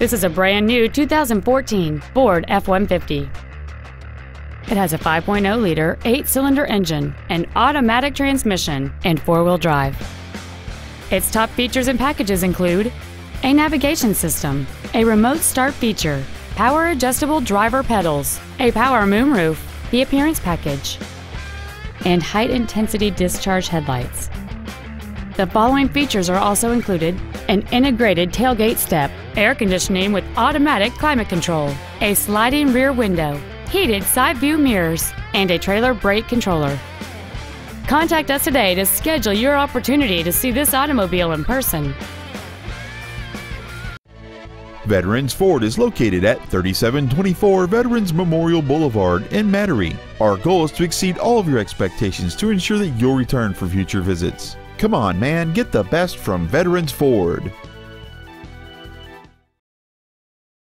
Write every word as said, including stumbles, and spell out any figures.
This is a brand new two thousand fourteen Ford F one fifty. It has a five point oh liter eight-cylinder engine, an automatic transmission, and four-wheel drive. Its top features and packages include a navigation system, a remote start feature, power adjustable driver pedals, a power moonroof, the appearance package, and height-intensity discharge headlights. The following features are also included: an integrated tailgate step, air conditioning with automatic climate control, a sliding rear window, heated side view mirrors, and a trailer brake controller. Contact us today to schedule your opportunity to see this automobile in person. Veterans Ford is located at thirty-seven twenty-four Veterans Memorial Boulevard in Metairie. Our goal is to exceed all of your expectations to ensure that you'll return for future visits. Come on, man, get the best from Veterans Ford.